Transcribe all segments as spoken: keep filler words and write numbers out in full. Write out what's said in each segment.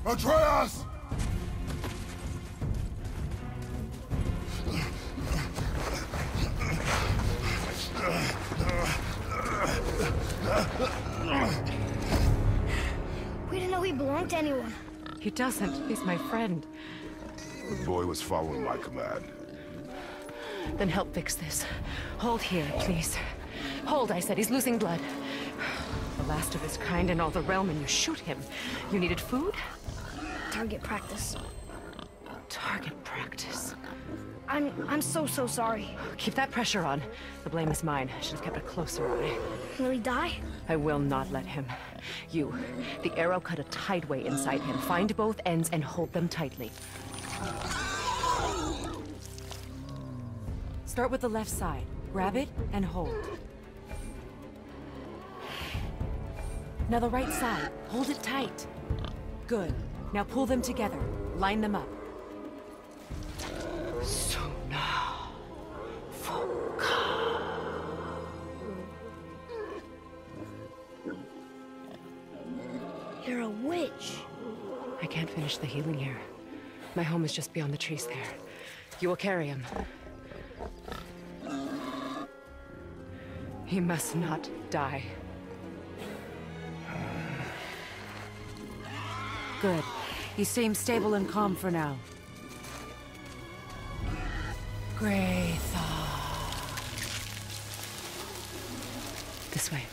Atreus! We didn't know he belonged to anyone. He doesn't. He's my friend. The boy was following my command. Then help fix this. Hold here, please. Hold, I said. He's losing blood. The last of his kind in all the realm, and you shoot him. You needed food? Target practice. Target practice. I'm... I'm so, so sorry. Keep that pressure on. The blame is mine. I should have kept a closer eye. Will he die? I will not let him. You, the arrow cut a tideway inside him. Find both ends and hold them tightly. Start with the left side. Grab it and hold. Now the right side. Hold it tight. Good. Now pull them together. Line them up. Suna Voka. You're a witch. I can't finish the healing here. My home is just beyond the trees there. You will carry him. He must not die. Good. He seems stable and calm for now. Graythaw. This way.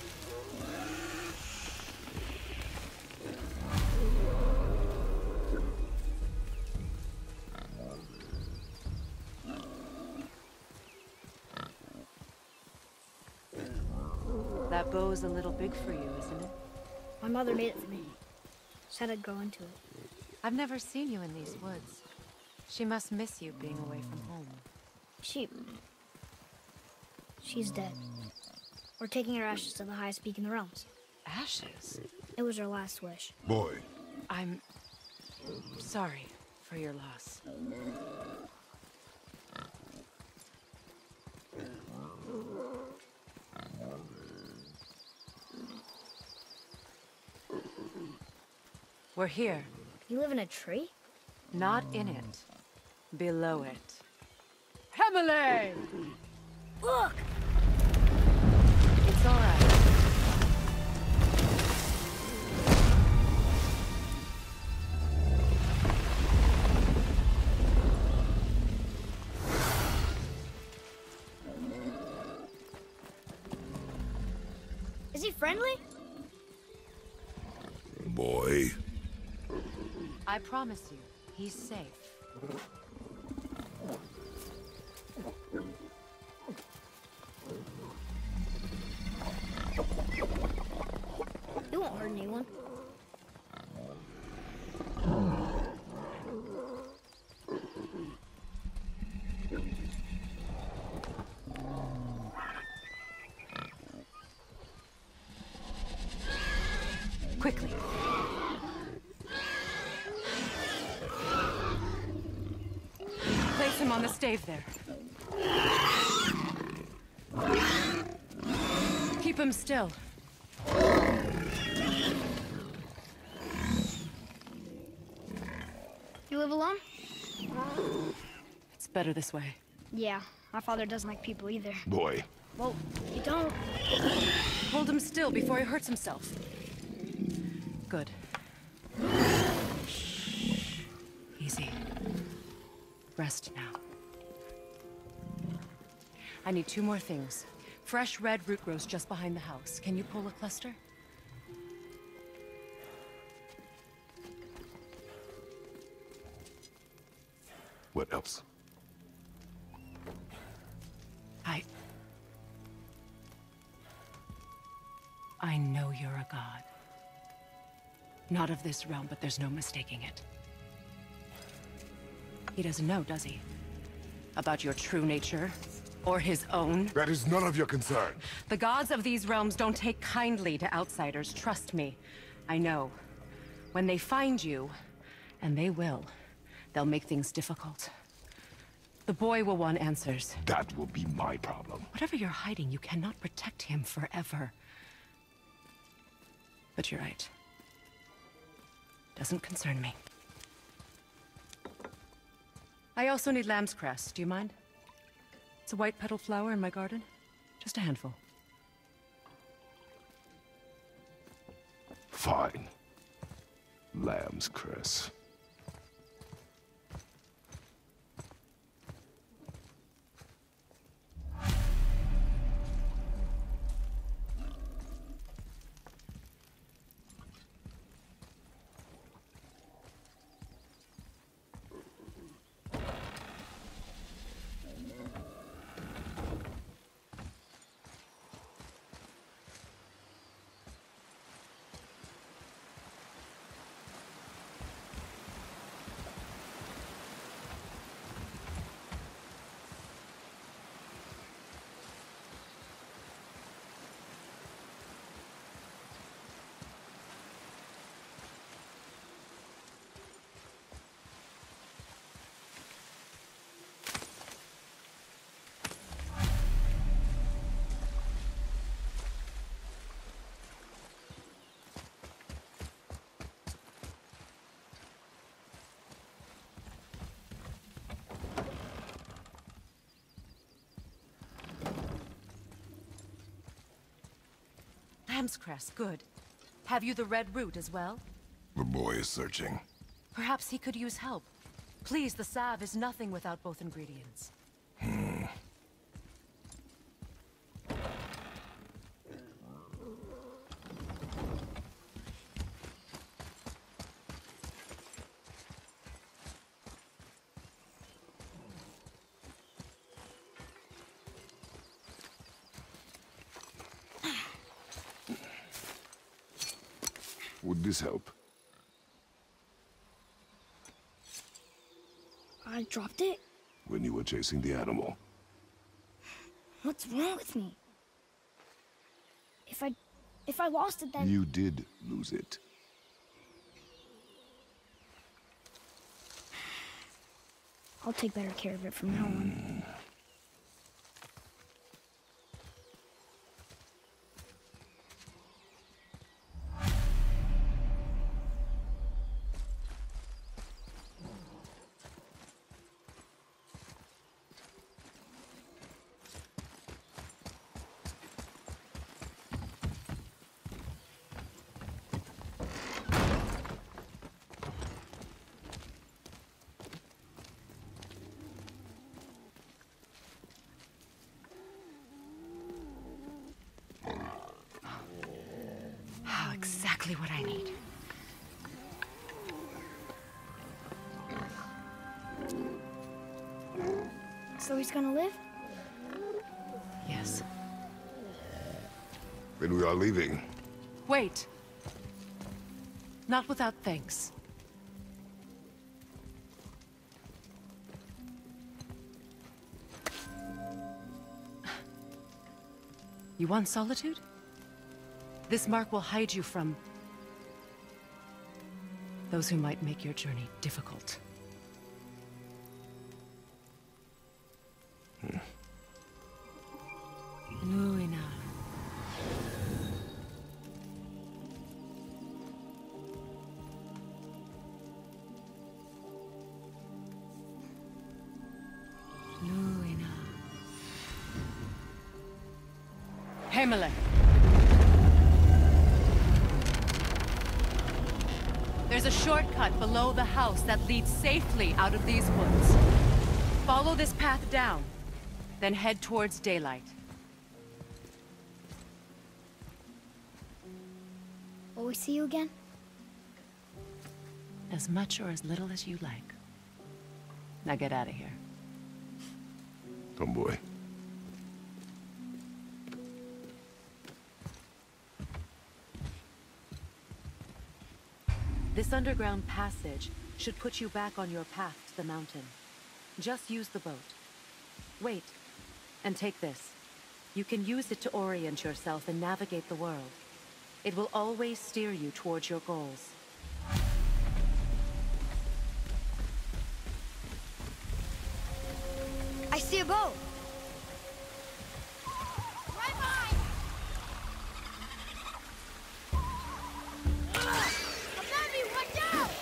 That bow's a little big for you, isn't it? My mother made it for me. Said I'd grow into it. I've never seen you in these woods. She must miss you being away from home. She... She's dead. We're taking her ashes to the highest peak in the realms. Ashes? It was her last wish. Boy. I'm... sorry for your loss. We're here. You live in a tree? Not in it. Below it. Hemele! Look! It's all right. Is he friendly? Boy. I promise you, he's safe. He won't hurt anyone. Quickly. Place him on the stave there. Keep him still. You live alone? It's better this way. Yeah, my father doesn't like people either. Boy. Well, you don't. Hold him still before he hurts himself. Good. Easy. Rest now. I need two more things. Fresh red root grows just behind the house. Can you pull a cluster? What else? I... I know you're a god. Not of this realm, but there's no mistaking it. He doesn't know, does he? About your true nature? Or his own? That is none of your concern. The gods of these realms don't take kindly to outsiders, trust me. I know. When they find you, and they will, they'll make things difficult. The boy will want answers. That will be my problem. Whatever you're hiding, you cannot protect him forever. But you're right. Doesn't concern me. I also need lamb's cress. Do you mind? It's a white petal flower in my garden. Just a handful. Fine. Lamb's cress. Lamb's cress, good. Have you the red root as well? The boy is searching. Perhaps he could use help. Please, the salve is nothing without both ingredients. Hmm. Would this help? I dropped it? When you were chasing the animal. What's wrong with me? If I... if I lost it, then... You did lose it. I'll take better care of it from now on. Exactly what I need. So he's gonna live? Yes. Then we are leaving. Wait. Not without thanks. You want solitude? This mark will hide you from those who might make your journey difficult. Hmm. Luina. Luina. Himalay. There's a shortcut below the house that leads safely out of these woods. Follow this path down, then head towards daylight. Will we see you again? As much or as little as you like. Now get out of here. Tomboy. This underground passage should put you back on your path to the mountain. Just use the boat. Wait, and take this. You can use it to orient yourself and navigate the world. It will always steer you towards your goals. I see a boat! Above me, watch out!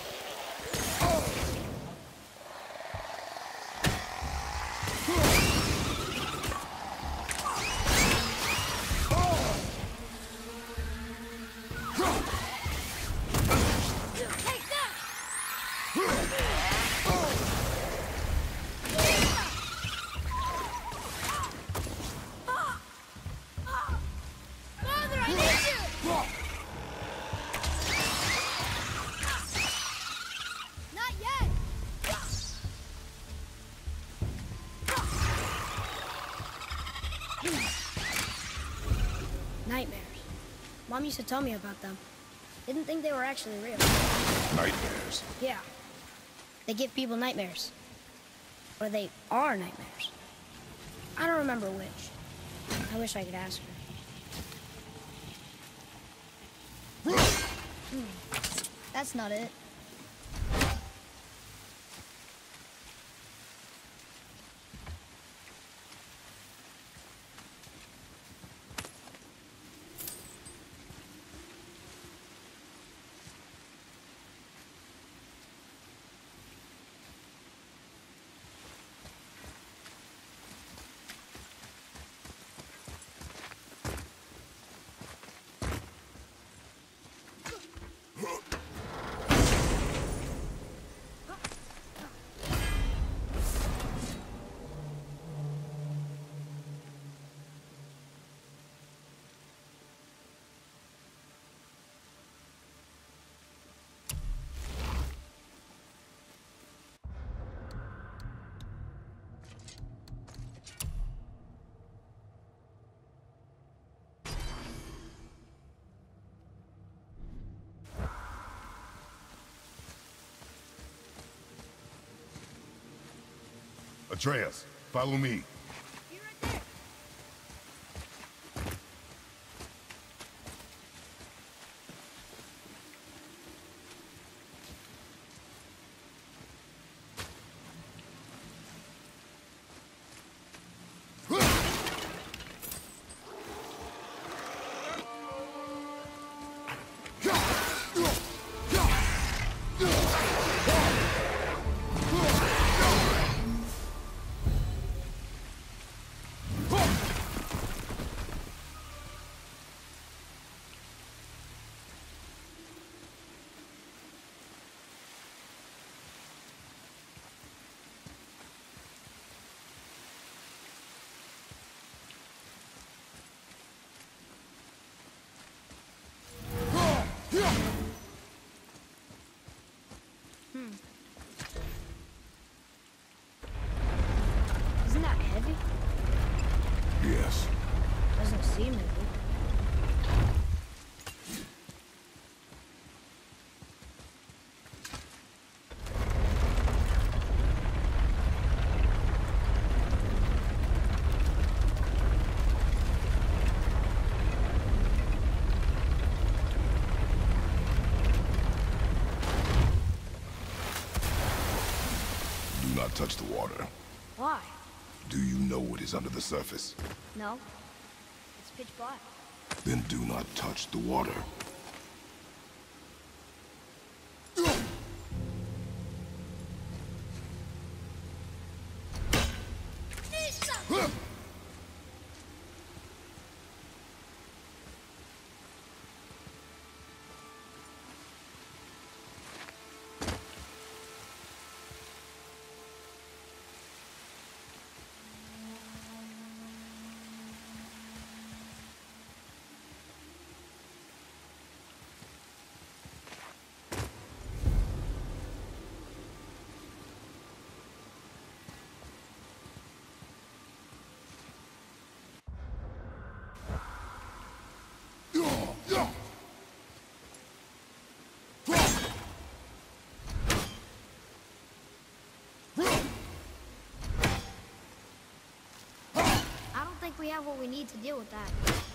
Mom used to tell me about them. Didn't think they were actually real. Nightmares. Yeah. They give people nightmares. Or they are nightmares. I don't remember which. I wish I could ask her. Hmm. That's not it. Atreus, follow me. Be right there. Hmm. Isn't that heavy? Yes. Doesn't seem heavy. Do not touch the water. Why? Do you know what is under the surface? No. It's pitch black. Then do not touch the water. I don't think we have what we need to deal with that.